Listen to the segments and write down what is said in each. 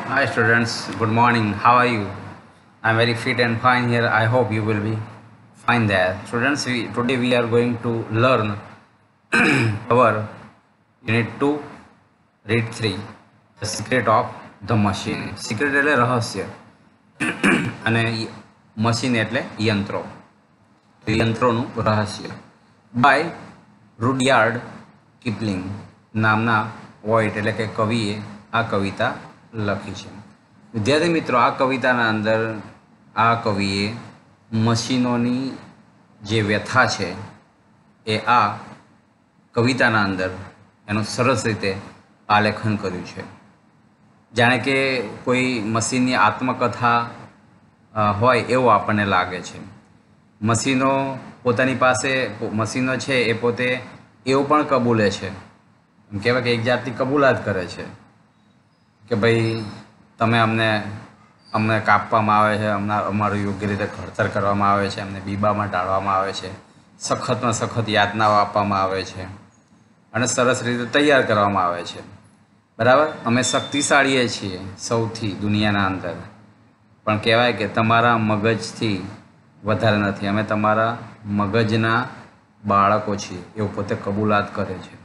Hi students, good morning. How are you? I'm very fit and fine here. I hope you will be fine there. Students, today we are going to learn our unit 2, read 3, the secret of the machine. Secret એટલે રહસ્ય અને machine એટલે યંત્રો. યંત્રોનું રહસ્ય by રૂડયાર્ડ કિપલિંગ નામના poet એટલે કે કવિએ આ કવિતા લખી છે. વિદ્યાર્થી મિત્રો, આ કવિતાના અંદર આ કવિએ મશીનોની જે વ્યથા છે એ આ કવિતાના અંદર એનું સરસ રીતે આલેખન કર્યું છે. જાણે કે કોઈ મશીનની આત્મકથા હોય એવું આપણને લાગે છે. મશીનો પોતાની પાસે મશીનો છે એ પોતે એવું પણ કબૂલે છે, કહેવાય કે એક જાતની કબૂલાત કરે છે કે ભાઈ તમે અમને કાપવામાં આવે છે, અમારું યોગ્ય રીતે ઘડતર કરવામાં આવે છે, અમને બીબામાં ઢાળવામાં આવે છે, સખતમાં સખત યાતનાઓ આપવામાં આવે છે અને સરસ રીતે તૈયાર કરવામાં આવે છે. બરાબર, અમે શક્તિશાળીએ છીએ સૌથી દુનિયાના અંદર, પણ કહેવાય કે તમારા મગજથી વધારે નથી, અમે તમારા મગજના બાળકો છીએ એવું પોતે કબૂલાત કરે છે.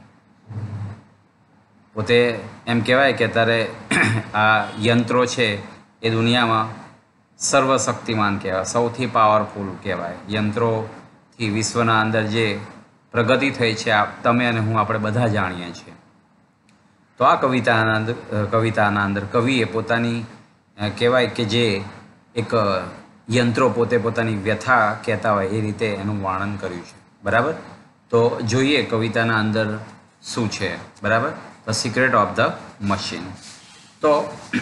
પોતે એમ કહેવાય કે ત્યારે આ યંત્રો છે એ દુનિયામાં સર્વશક્તિમાન કહેવાય, સૌથી પાવરફુલ કહેવાય. યંત્રોથી વિશ્વના અંદર જે પ્રગતિ થઈ છે તમે અને હું આપણે બધા જાણીએ છીએ. તો આ કવિતાના અંદર કવિએ પોતાની કહેવાય કે જે એક યંત્રો પોતે પોતાની વ્યથા કહેતા હોય એ રીતે એનું વર્ણન કર્યું છે. બરાબર, તો જોઈએ કવિતાના અંદર શું છે. બરાબર, the secret of the machine. તો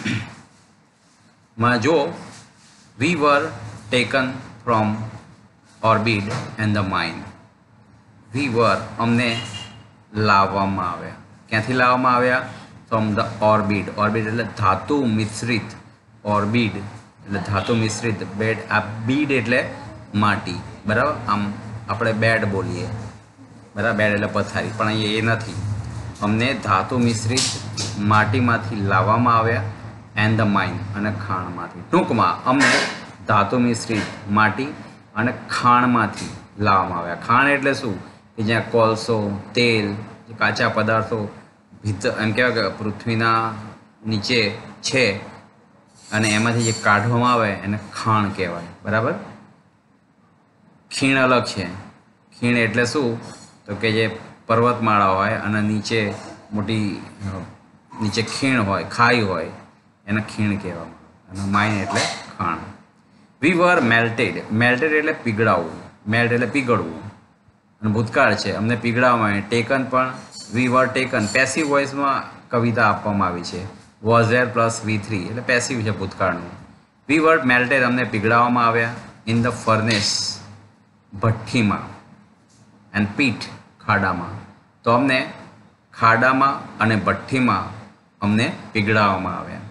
જો we were taken from orbit and the mind. We were અમને લાવવામાં આવ્યા. ક્યાંથી લાવવામાં આવ્યા? From the orbit. ઓર્બિટ એટલે ધાતુ મિશ્રિત. ઓર્બિટ એટલે ધાતુ મિશ્રિત. બેડ, આ બીડ એટલે માટી. બરાબર, આમ આપણે બેડ બોલીએ. બરાબર, બેડ એટલે પથારી, પણ અહીંયા એ નથી. અમને ધાતુ મિશ્રિત માટીમાંથી લાવવામાં આવ્યા એન્ડ ધ માઇન્ડ અને ખાણમાંથી. ટૂંકમાં અમને ધાતુ મિશ્રિત માટી અને ખાણમાંથી લાવવામાં આવ્યા. ખાણ એટલે શું? કે જ્યાં કોલસો, તેલ, કાચા પદાર્થો એમ કહેવાય કે પૃથ્વીના નીચે છે અને એમાંથી જે કાઢવામાં આવે એને ખાણ કહેવાય. બરાબર, ખીણ અલગ છે. ખીણ એટલે શું? તો કે જે પર્વતમાળા હોય અને નીચે મોટી નીચે ખીણ હોય, ખાઈ હોય, એને ખીણ કહેવામાં આવે. અને માઇન એટલે ખાણ. વી વર મેલ્ટેડ. મેલ્ટેડ એટલે પીગળાવવું. મેલ્ટ એટલે પીગળવું અને ભૂતકાળ છે, અમને પીગળાવવામાં આવે. ટેકન પણ વી વર ટેકન પેસિવ વોઇસમાં કવિતા આપવામાં આવી છે. વોઝ ધેર પ્લસ V3 એટલે પેસિવ છે ભૂતકાળનું. વી વર મેલ્ટેડ અમને પીગળાવવામાં આવ્યા. ઇન ધ ફર્નેસ ભઠ્ઠીમાં. એન્ડ પીટ ખાડામાં. તો અમને ખાડામાં અને ભઠ્ઠીમાં અમને પીગળાવવામાં આવ્યા.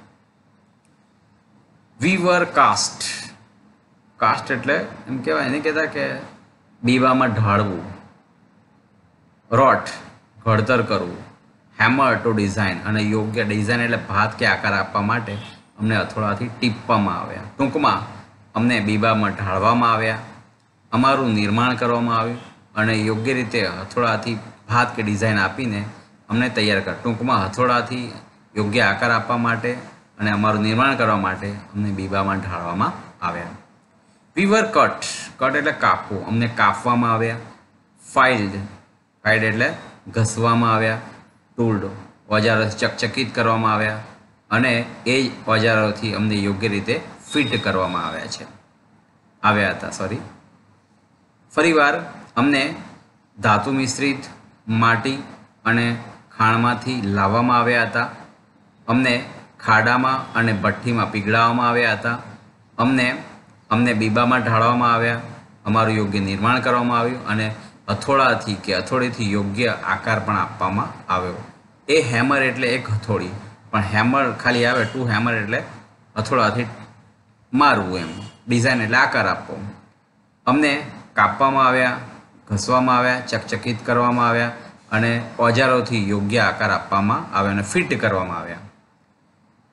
વી વર કાસ્ટ. કાસ્ટ એટલે એમ કહેવાય, એને કહેતા કે બીબામાં ઢાળવું. રોટ ઘડતર કરવું. હેમર ટુ ડિઝાઇન અને યોગ્ય ડિઝાઇન એટલે ભાત કે આકાર આપવા માટે અમને હથોડાથી ટીપવામાં આવ્યા. ટૂંકમાં અમને બીબામાં ઢાળવામાં આવ્યા, અમારું નિર્માણ કરવામાં આવ્યું અને યોગ્ય રીતે હથોડાથી ભાત કે ડિઝાઇન આપીને અમને તૈયાર કર. ટૂંકમાં હથોડાથી યોગ્ય આકાર આપવા માટે અને અમારું નિર્માણ કરવા માટે અમને બીબામાં ઢાળવામાં આવ્યા. વી વર કટ. કટ એટલે કાપવું. અમને કાપવામાં આવ્યા. ફાઇલ્ડ. ફાઇલ્ડ એટલે ઘસવામાં આવ્યા. ટૂલ્ડ ઓજારોથી ચકચકિત કરવામાં આવ્યા અને એ જ ઓજારોથી અમને યોગ્ય રીતે ફિટ કરવામાં આવ્યા હતા. ફરીવાર અમને ધાતુ મિશ્રિત માટી અને ખાણમાંથી લાવવામાં આવ્યા હતા. અમને ખાડામાં અને ભઠ્ઠીમાં પીગળાવવામાં આવ્યા હતા. અમને બીબામાં ઢાળવામાં આવ્યા. અમારું યોગ્ય નિર્માણ કરવામાં આવ્યું અને હથોડાથી કે હથોડીથી યોગ્ય આકાર પણ આપવામાં આવ્યો. એ હેમર એટલે એક હથોડી, પણ હેમર ખાલી આવે, ટુ હેમર એટલે હથોડાથી મારવું એમ. ડિઝાઇન એટલે આકાર આપવો. અમને કાપવામાં આવ્યા, ઘસવામાં આવ્યા, ચકચકિત કરવામાં આવ્યા અને ઓજારોથી યોગ્ય આકાર આપવામાં આવ્યો અને ફિટ કરવામાં આવ્યા.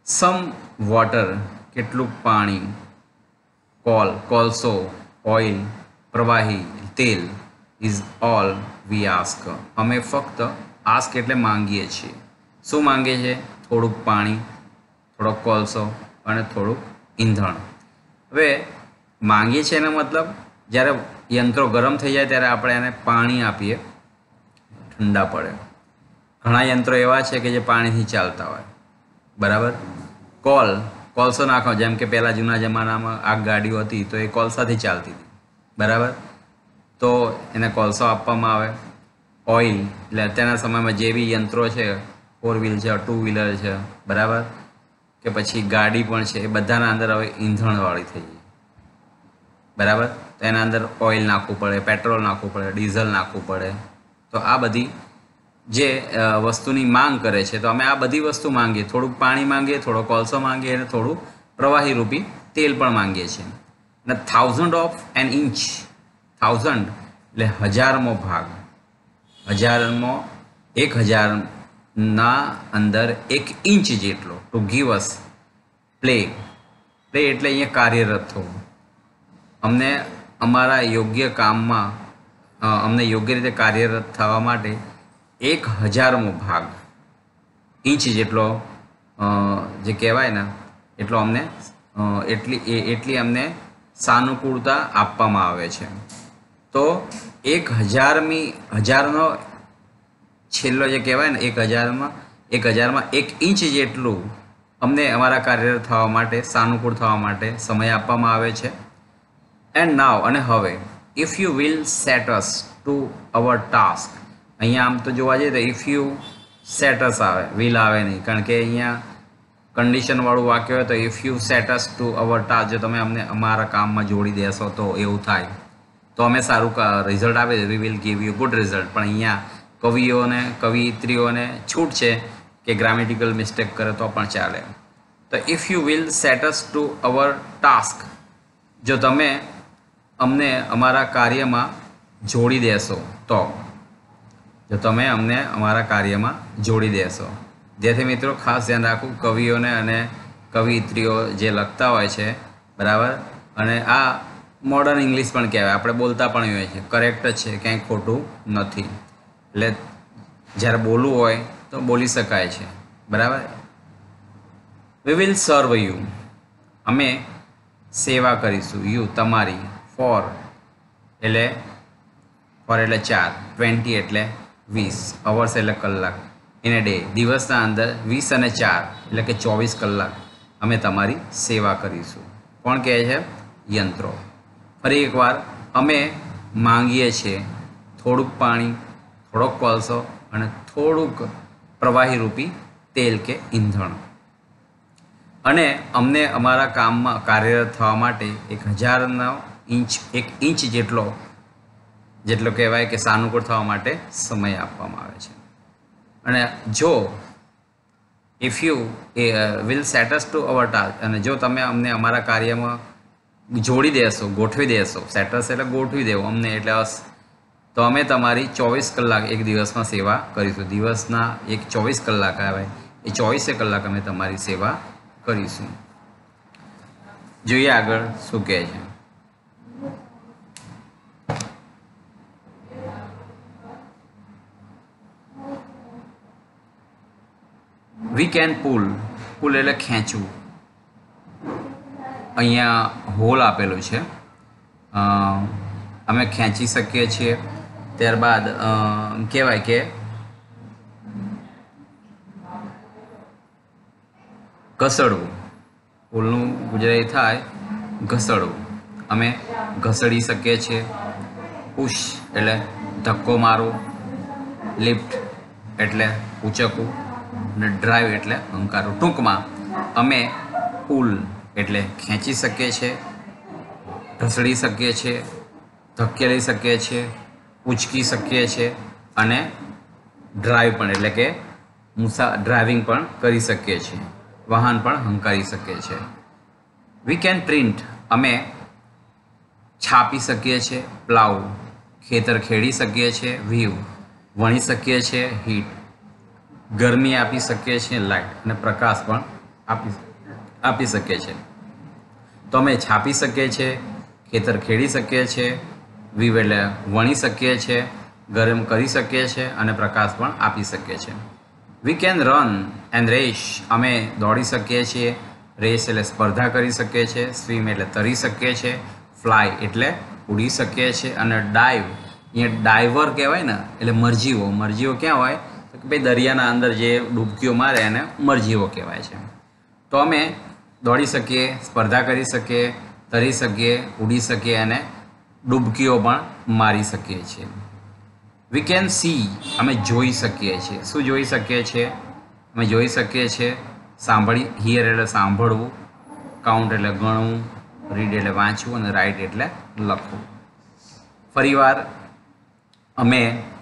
સમ વોટર કેટલુંક પાણી, કોલ કોલસો, ઓઇલ પ્રવાહી, તેલ ઇઝ ઓલ વી આસ્ક. અમે ફક્ત આસ્ક એટલે માંગીએ છીએ. શું માંગીએ છીએ? થોડુંક પાણી, થોડોક કોલસો અને થોડુંક ઈંધણ. હવે માંગીએ છીએ એનો મતલબ જ્યારે યંત્રો ગરમ થઈ જાય ત્યારે આપણે એને પાણી આપીએ, ઠંડા પડે. ઘણા યંત્રો એવા છે કે જે પાણીથી ચાલતા હોય, બરાબર. કોલસો નાખો, જેમ કે પહેલાં જૂના જમાનામાં આગગાડીઓ હતી તો એ કોલસાથી ચાલતી હતી, બરાબર. તો એને કોલસો આપવામાં આવે. ઓઇલ એટલે અત્યારના સમયમાં જે બી યંત્રો છે, 4 વ્હીલ છે, 2 વ્હીલર છે, બરાબર, કે પછી ગાડી પણ છે, એ બધાના અંદર હવે ઈંધણવાળી થઈ ગઈ, બરાબર. તો એના અંદર ઓઇલ નાખવું પડે, પેટ્રોલ નાખવું પડે, ડીઝલ નાખવું પડે. તો આ બધી જે વસ્તુની માંગ કરે છે, તો અમે આ બધી વસ્તુ માંગીએ. થોડુંક પાણી માંગીએ, થોડો કોલસો માંગીએ અને થોડું પ્રવાહી રૂપી તેલ પણ માંગીએ છીએ. અને 1000 ઓફ એન ઇંચ, 1000 એટલે હજારમો ભાગ, હજારમો 1000ના અંદર 1 ઇંચ જેટલો, ટુ ગીવ અસ પ્લે એટલે અહીંયા કાર્યરત થવું. અમને અમારા યોગ્ય કામમાં અમને યોગ્ય રીતે કાર્યરત થવા માટે 1000મો ભાગ, ઇંચ જેટલો જે કહેવાય ને એટલો અમને એટલી અમને સાનુકૂળતા આપવામાં આવે છે. તો 1000નો છેલ્લો જે કહેવાય ને 1000માં 1 ઇંચ જેટલું અમને અમારા કાર્યરત થવા માટે, સાનુકૂળ થવા માટે સમય આપવામાં આવે છે. એન્ડ નાવ અને હવે, if you will set us to our task. અહીંયા આમ તો જોવા જઈએ તો ઇફ યુ સેટ અસ આવે, વિલ આવે નહીં, કારણ કે અહીંયા કન્ડિશનવાળું વાક્ય હોય તો if you set us to our task, જો તમે અમને અમારા કામમાં જોડી દેશો તો એવું થાય તો અમે સારું રિઝલ્ટ આવે, we will give you good result. પણ અહીંયા કવિઓને, કવિત્રીઓને છૂટ છે કે ગ્રામેટિકલ મિસ્ટેક કરે તો પણ ચાલે. તો if you will set us to our task, જો તમે અમને અમારા કાર્યમાં જોડી દેશો તો, જો તમે અમને અમારા કાર્યમાં જોડી દેશો. જેથી મિત્રો ખાસ ધ્યાન રાખવું, કવિઓને અને કવિત્રીઓ જે લખતા હોય છે, બરાબર, અને આ મોડર્ન ઇંગ્લિશ પણ કહેવાય, આપણે બોલતા પણ હોય છે, કરેક્ટ જ છે, ક્યાંય ખોટું નથી. એટલે જ્યારે બોલવું હોય તો બોલી શકાય છે, બરાબર. વી વિલ સર્વ યુ, અમે સેવા કરીશું. યુ તમારી. ફોર એટલે 4, 20 એટલે 20, અવર્સ એટલે કલાક, ઇન અ ડે દિવસના અંદર 20 અને 4 એટલે કે 24 કલાક અમે તમારી સેવા કરીશું. કોણ કહે છે? યંત્રો. ફરી એકવાર, અમે માંગીએ છીએ થોડુંક પાણી, થોડોક કોલસો અને થોડુંક પ્રવાહી રૂપી તેલ કે ઈંધણ. અને અમને અમારા કામમાં કાર્યરત થવા માટે 1 ઇંચ જેટલો કહેવાય કે સાનુકૂળ થવા માટે સમય આપવામાં આવે છે. અને જો if you will set us to our task, અને જો તમે અમને અમારા કાર્યમાં જોડી દેશો, ગોઠવી દેશો, સેટસ એટલે ગોઠવી દેવું અમને, એટલે તો અમે તમારી 24 કલાક એક દિવસમાં સેવા કરીશું. દિવસના 24 કલાક આવે, એ 24 કલાક અમે તમારી સેવા કરીશું. જોઈએ આગળ શું કહે છે. વી કેન પુલ એટલે ખેંચવું. અહીંયા હોલ આપેલું છે, અમે ખેંચી શકીએ છીએ. ત્યારબાદ કહેવાય કે ઘસડવું, પુલનું ગુજરાતી થાય ઘસડવું. અમે ઘસડી શકીએ છીએ. પુશ એટલે ધક્કો મારવો, લિફ્ટ એટલે ઉંચકવું અને ડ્રાઈવ એટલે હંકારવું. ટૂંકમાં અમે પુલ એટલે ખેંચી શકીએ છીએ, ઘસડી શકીએ છીએ, ધકેલી શકીએ છીએ, ઉંચકી શકીએ છીએ અને ડ્રાઈવ પણ એટલે કે ડ્રાઇવિંગ પણ કરી શકીએ છીએ, વાહન પણ હંકારી શકીએ છીએ. વી કેન પ્રિન્ટ અમે છાપી શકીએ છીએ. પ્લાવ ખેતર ખેડી શકીએ છીએ. વ્યૂ વણી શકીએ છીએ. હીટ ગરમી આપી શકીએ છીએ. લાઇટ અને પ્રકાશ પણ આપી શકીએ. આપી શકીએ છીએ. તો અમે છાપી શકીએ છીએ, ખેતર ખેડી શકીએ છીએ, વીવ એટલે વણી શકીએ છીએ, ગરમ કરી શકીએ છીએ અને પ્રકાશ પણ આપી શકીએ છીએ. We can run and race, અમે દોડી શકીએ છીએ, રેસ એટલે સ્પર્ધા કરી શકીએ છીએ, સ્વિમ એટલે તરી શકીએ છીએ, ફ્લાય એટલે ઉડી શકીએ છીએ અને ડાઈવ, અહીંયા ડાઈવર કહેવાય ને એટલે મરજીવો. મરજીવો ક્યાં હોય તો કે ભાઈ દરિયાના અંદર જે ડૂબકીઓ મારે એને મરજીવો કહેવાય છે. તો અમે દોડી શકીએ, સ્પર્ધા કરી શકીએ, તરી શકીએ, ઉડી શકીએ અને ડૂબકીઓ પણ મારી શકીએ છીએ. વી કેન સી, અમે જોઈ શકીએ છીએ. શું જોઈ શકીએ છીએ? અમે જોઈ શકીએ છીએ સાંભળી, હિયર એટલે સાંભળવું, કાઉન્ટ એટલે ગણવું, રીડ એટલે વાંચવું અને રાઇટ એટલે લખવું. ફરીવાર અમે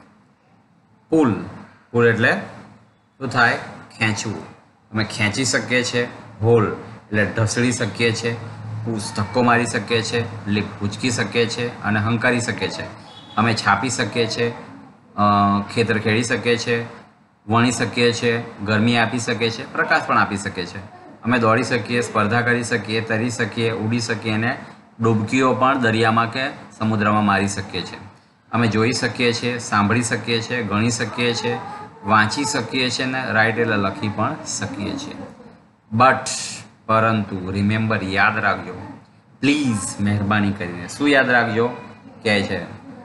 પુલ, પુલ એટલે શું થાય? ખેંચવું. અમે ખેંચી શકીએ છીએ. હોલ એટલે ઢસડી શકીએ છીએ, પુશ ધક્કો મારી શકીએ છીએ, લિફ્ટ ઉંચકી શકીએ છીએ અને હંકારી શકીએ છીએ. અમે છાપી શકીએ છીએ, ખેતર ખેડી શકીએ છીએ, વણી શકીએ છીએ, ગરમી આપી શકીએ છીએ, પ્રકાશ પણ આપી શકીએ છીએ. અમે દોડી શકીએ, સ્પર્ધા કરી શકીએ, તરી શકીએ, ઉડી શકીએ અને ડૂબકીઓ પણ દરિયામાં કે સમુદ્રમાં મારી શકીએ છીએ. અમે જોઈ શકીએ છીએ, સાંભળી શકીએ છીએ, ગણી શકીએ છીએ, વાંચી શકીએ છીએ અને રાઇટ એટલે લખી પણ શકીએ છીએ. બટ પરંતુ રિમેમ્બર, યાદ રાખજો, પ્લીઝ મહેરબાની કરીને. શું યાદ રાખજો કહે છે?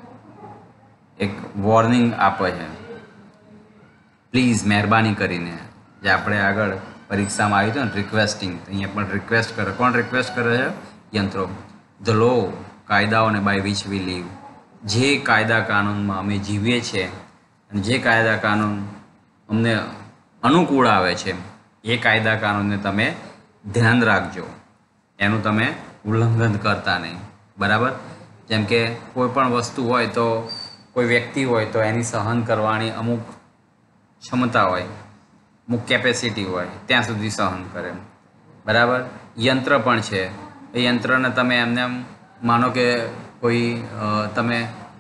એક વોર્નિંગ આપે છે, પ્લીઝ મહેરબાની કરીને. જે આપણે આગળ પરીક્ષામાં આવ્યું હતું ને રિક્વેસ્ટિંગ, અહીંયા પણ રિક્વેસ્ટ કરે. કોણ રિક્વેસ્ટ કરે છે? યંત્રો. ધ લો, કાયદાઓને બાય વિચ વી લીવ, જે કાયદા કાનૂનમાં અમે જીવીએ છીએ અને જે કાયદા કાનૂન અમને અનુકૂળ આવે છે એ કાયદા કાનૂનને તમે ધ્યાન રાખજો, એનું તમે ઉલ્લંઘન કરતા નહીં. બરાબર? જેમ કે કોઈ પણ વસ્તુ હોય તો કોઈ વ્યક્તિ હોય તો એની સહન કરવાની અમુક ક્ષમતા હોય, અમુક કેપેસિટી હોય, ત્યાં સુધી સહન કરે. બરાબર? યંત્ર પણ છે. એ યંત્રને તમે એમને એમ માનો કે કોઈ તમે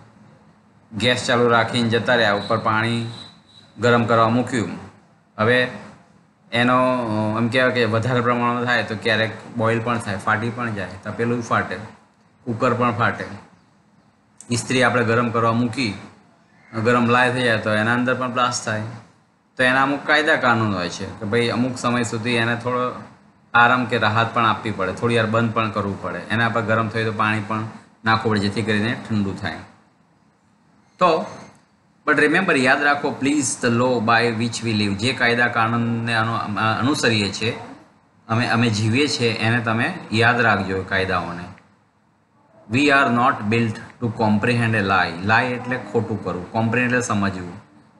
ગેસ ચાલુ રાખીને જતા રહ્યા, ઉપર પાણી ગરમ કરવા મૂક્યું, હવે એનો એમ કહેવાય કે વધારે પ્રમાણમાં થાય તો ક્યારેક બોઇલ પણ થાય, ફાટી પણ જાય, તપેલું ફાટે, કુકર પણ ફાટે. ઇસ્ત્રી આપણે ગરમ કરવા મૂકી, ગરમ લાય થઈ જાય તો એના અંદર પણ બ્લાસ્ટ થાય. તો એના અમુક કાયદા કાનૂન હોય છે કે ભાઈ અમુક સમય સુધી એને થોડો આરામ કે રાહત પણ આપવી પડે, થોડી વાર બંધ પણ કરવું પડે, એના પર ગરમ થયું તો પાણી પણ નાખવું પડે જેથી કરીને ઠંડુ થાય. તો બટ રિમેમ્બર, યાદ રાખો please, the law by which we live, જે કાયદા કાનૂનને અનુસરીએ છીએ, અમે જીવીએ છીએ, એને તમે યાદ રાખજો કાયદાઓને. We are not built to comprehend a lie. Lie એટલે ખોટું કરવું, કોમ્પ્રિહેન્ડ એટલે સમજવું.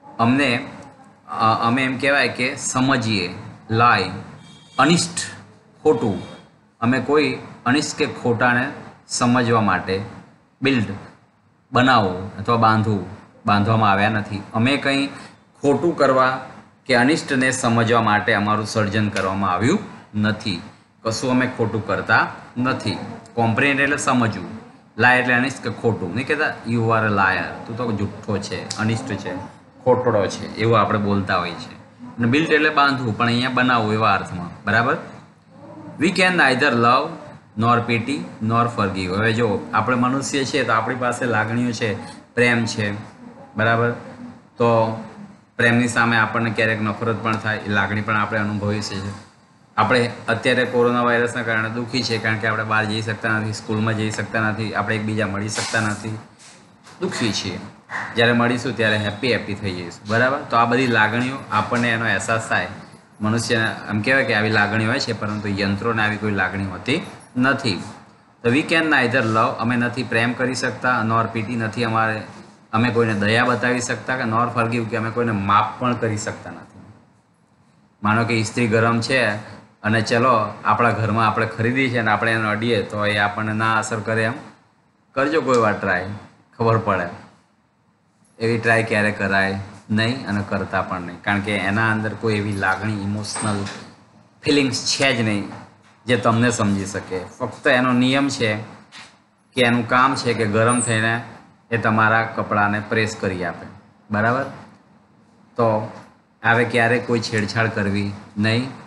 અમે એમ કહેવાય કે સમજીએ, લાય અનિષ્ટ, ખોટું. અમે કોઈ અનિષ્ટ કે ખોટાને સમજવા માટે બિલ્ડ, બનાવવું અથવા બાંધવામાં આવ્યા નથી. અમે કંઈ ખોટું કરવા કે અનિષ્ટને સમજવા માટે અમારું સર્જન કરવામાં આવ્યું નથી. કશું અમે ખોટું કરતા નથી. કોમ્પ્રિહેન્ડ એટલે સમજવું, લાય એટલે અનિષ્ટ કે ખોટું. નહીં કહેતા યુ આર અ લાયર, તું તો જુઠ્ઠો છે, અનિષ્ટ છે, ખોટડો છે, એવું આપણે બોલતા હોઈએ છીએ. અને બિલ્ટ એટલે બાંધવું, પણ અહીંયા બનાવવું એવા અર્થમાં. બરાબર? We can neither love nor pity nor forgive. હવે જો આપણે મનુષ્ય છીએ તો આપણી પાસે લાગણીઓ છે, પ્રેમ છે. બરાબર? તો પ્રેમની સામે આપણને ક્યારેક નફરત પણ થાય, એ લાગણી પણ આપણે અનુભવીએ છીએ. આપણે અત્યારે કોરોના વાયરસના કારણે દુઃખી છે કારણ કે આપણે બહાર જઈ શકતા નથી, સ્કૂલમાં જઈ શકતા નથી, આપણે એકબીજા મળી શકતા નથી, દુઃખી છીએ. જ્યારે મળીશું ત્યારે હેપી થઈ જઈશું. બરાબર? તો આ બધી લાગણીઓ આપણને એનો અહેસાસ થાય. મનુષ્યને એમ કહેવાય કે આવી લાગણી હોય છે, પરંતુ યંત્રોને આવી કોઈ લાગણી હોતી નથી. તો વી કેન નાઇધર લવ, અમે નથી પ્રેમ કરી શકતા, નોર પીટી, નથી અમે કોઈને દયા બતાવી શકતા, કે નોર ફોરગીવ, કે અમે કોઈને માફ પણ કરી શકતા નથી. માનો કે ઇસ્ત્રી ગરમ છે અને ચલો આપણા ઘરમાં આપણે ખરીદી છે અને આપણે એને અડીએ તો એ આપણને ના અસર કરે. એમ કરજો કોઈ વાર ટ્રાય, ખબર પડે. એવી ટ્રાય ક્યારે કરાય નહીં અને કરતા પણ નહીં, કારણ કે એના અંદર કોઈ એવી લાગણી, ઇમોશનલ ફિલિંગ્સ છે જ નહીં જે તમને સમજી શકે. ફક્ત એનો નિયમ છે કે એનું કામ છે કે ગરમ થઈને એ તમારા કપડાને પ્રેસ કરી આપે. બરાબર? તો હવે ક્યારેય કોઈ છેડછાડ કરવી નહીં.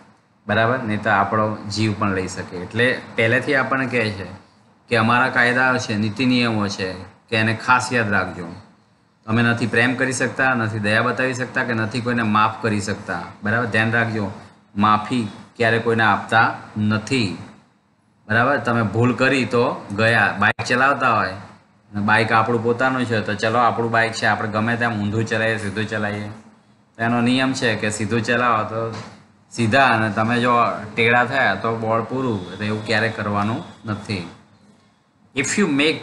બરાબર, નહીં તો આપણો જીવ પણ લઈ શકે. એટલે પહેલેથી આપણને કહે છે કે અમારા કાયદા છે, નીતિ નિયમો છે કે એને ખાસ યાદ રાખજો. તમે નથી પ્રેમ કરી શકતા, નથી દયા બતાવી શકતા કે નથી કોઈને માફ કરી શકતા. બરાબર, ધ્યાન રાખજો, માફી ક્યારે કોઈને આપતા નથી. બરાબર, તમે ભૂલ કરી તો ગયા. બાઇક ચલાવતા હોય, બાઇક આપણું પોતાનું છે તો ચલો આપણું બાઇક છે, આપણે ગમે ત્યાં ઊંધું ચલાવીએ સીધું ચલાવીએ, તો એનો નિયમ છે કે સીધું ચલાવો તો સીધા, અને તમે જો ટેડા થયા તો બોર્ડ પૂરું. એટલે એવું ક્યારે કરવાનું નથી. ઇફ યુ મેક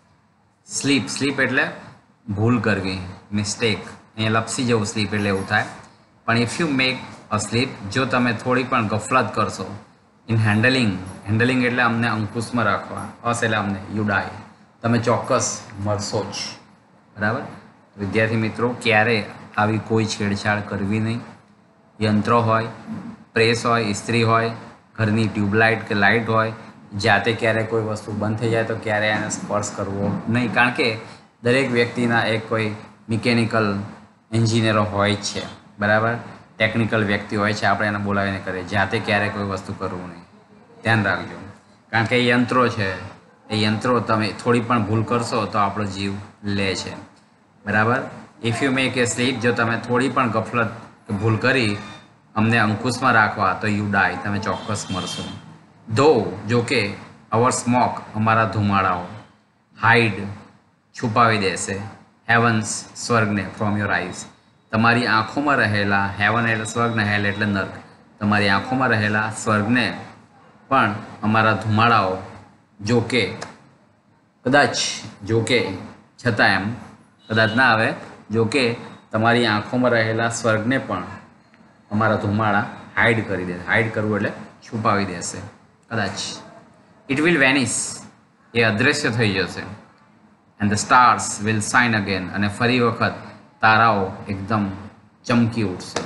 સ્લીપ એટલે ભૂલ કરવી, મિસ્ટેક, અહીંયા લપસી જવું, સ્લીપ એટલે એવું થાય. પણ if you make a slip, જો તમે થોડી પણ ગફલત કરશો ઇન હેન્ડલિંગ એટલે અમને અંકુશમાં રાખવા, અસ એટલે અમને, યુ ડાય, તમે ચોક્કસ મરશો જ. બરાબર, વિદ્યાર્થી મિત્રો, ક્યારે આવી કોઈ છેડછાડ કરવી નહીં. યંત્રો હોય, પ્રેસ હોય, ઇસ્ત્રી હોય, ઘરની ટ્યુબલાઇટ કે લાઇટ હોય, જાતે ક્યારે કોઈ વસ્તુ બંધ થઈ જાય તો ક્યારે એને સ્પર્શ કરવો નહીં. કારણ કે દરેક વ્યક્તિના એક કોઈ મિકેનિકલ એન્જિનિયરો હોય જ છે. બરાબર, ટેકનિકલ વ્યક્તિ હોય છે, આપણે એને બોલાવીને કરીએ. જાતે ક્યારે કોઈ વસ્તુ કરવું નહીં, ધ્યાન રાખજો. કારણ કે એ યંત્રો છે, એ યંત્રો તમે થોડી પણ ભૂલ કરશો તો આપણો જીવ લે છે. બરાબર, if you make a slip, જો તમે થોડી પણ ગફલત ભૂલ કરી અમને અંકુશમાં રાખવા તો યુ ડાય, તમે ચોક્કસ મરશો. ધો, જો કે અવર સ્મોક, અમારા ધુમાડાઓ, હાઇડ, છુપાવી દેશે, હેવન્સ, સ્વર્ગને, ફ્રોમ યોર આઈઝ, તમારી આંખોમાં રહેલા, હેવન એટલે સ્વર્ગ ને હેલ એટલે નર્ક, તમારી આંખોમાં રહેલા સ્વર્ગને પણ અમારા ધુમાડાઓ, જો કે, કદાચ, જો કે, છતાં, એમ કદાચ ના આવે, જો કે તમારી આંખોમાં રહેલા સ્વર્ગને પણ અમારા ધુમાડા હાઇડ કરી દેશે. હાઇડ કરવું એટલે છુપાવી દેશે. કદાચ ઇટ વિલ વેનિશ, એ અદૃશ્ય થઈ જશે. And the stars will shine again, અને ફરી વખત તારાઓ એકદમ ચમકી ઉઠશે.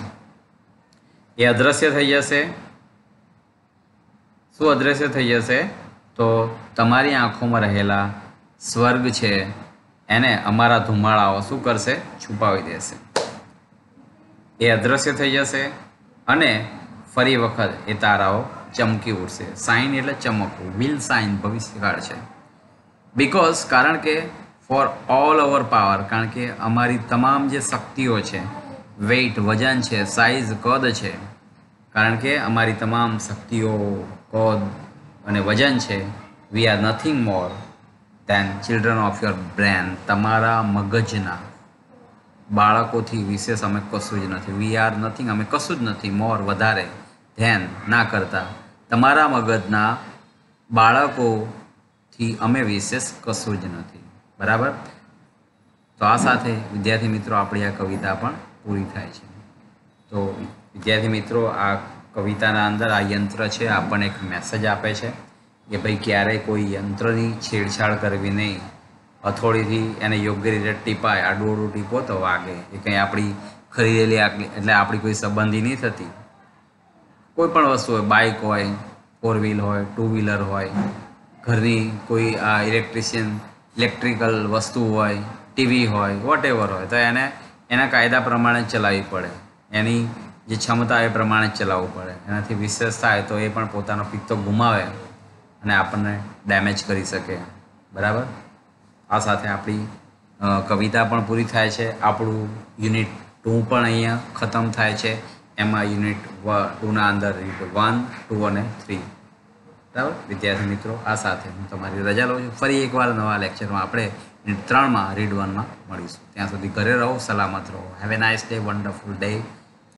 એ અદૃશ્ય થઈ જશે. શું અદૃશ્ય થઈ જશે? તો તમારી આંખોમાં રહેલા સ્વર્ગ છે એને અમારા ધુમાડાઓ શું કરશે? છુપાવી દેશે. એ અદૃશ્ય થઈ જશે અને ફરી વખત એ તારાઓ ચમકી ઉઠશે. સાઇન એટલે ચમકવું, વિલ સાઇન ભવિષ્યકાળ છે. બિકોઝ કારણ કે ફોર ઓલ અવર પાવર, કારણ કે અમારી તમામ જે શક્તિઓ છે, વેઇટ વજન છે, સાઇઝ કદ છે, કારણ કે અમારી તમામ શક્તિઓ, કદ અને વજન છે, we are nothing more than children of your brain, તમારા મગજના બાળકોથી વિશેષ અમે કશું જ નથી. વી આર નથિંગ, અમે કશું જ નથી, મોર વધારે, ધ્યાન ના કરતા, તમારા મગજના બાળકોથી અમે વિશેષ કશું જ નથી. બરાબર, તો આ સાથે વિદ્યાર્થી મિત્રો આપણી આ કવિતા પણ પૂરી થાય છે. તો વિદ્યાર્થી મિત્રો, આ કવિતાના અંદર આ યંત્ર છે આપણને એક મેસેજ આપે છે કે ભાઈ ક્યારેય કોઈ યંત્રની છેડછાડ કરવી નહીં. હથોડીથી એને યોગ્ય રીતે ટીપાય, આડું આડું ટીપો તો વાગે. એ કંઈ આપણી ખરીદેલી એટલે આપણી કોઈ સંબંધી નહીં થતી. કોઈ પણ વસ્તુ હોય, બાઇક હોય, 4 વ્હીલ હોય, 2 વ્હીલર હોય, ઘરની કોઈ આ ઇલેક્ટ્રિકલ વસ્તુ હોય, ટીવી હોય, વોટેવર હોય, તો એને એના કાયદા પ્રમાણે જ ચલાવવી પડે. એની જે ક્ષમતા એ પ્રમાણે જ ચલાવવું પડે. એનાથી વિશેષ થાય તો એ પણ પોતાનો પિત્તો ગુમાવે અને આપણને ડેમેજ કરી શકે. બરાબર, આ સાથે આપણી કવિતા પણ પૂરી થાય છે. આપણું યુનિટ 2 પણ અહીંયા ખતમ થાય છે. એમાં યુનિટ 2ના અંદર રીડ 1, 2 અને 3. બરાબર વિદ્યાર્થી મિત્રો, આ સાથે હું તમારી રજા લઉં છું. ફરી એકવાર નવા લેક્ચરમાં આપણે યુનિટ 3માં રીડ 1માં મળીશું. ત્યાં સુધી ઘરે રહો, સલામત રહો. Have a nice day, wonderful day.